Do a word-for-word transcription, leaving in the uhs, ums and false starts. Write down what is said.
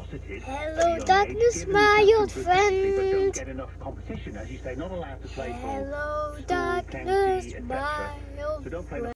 curiosity. Hello, darkness, my old friend. Get enough competition, as you say, not allowed to play for Hello, school, darkness, county, et my cetera. old So don't play friend.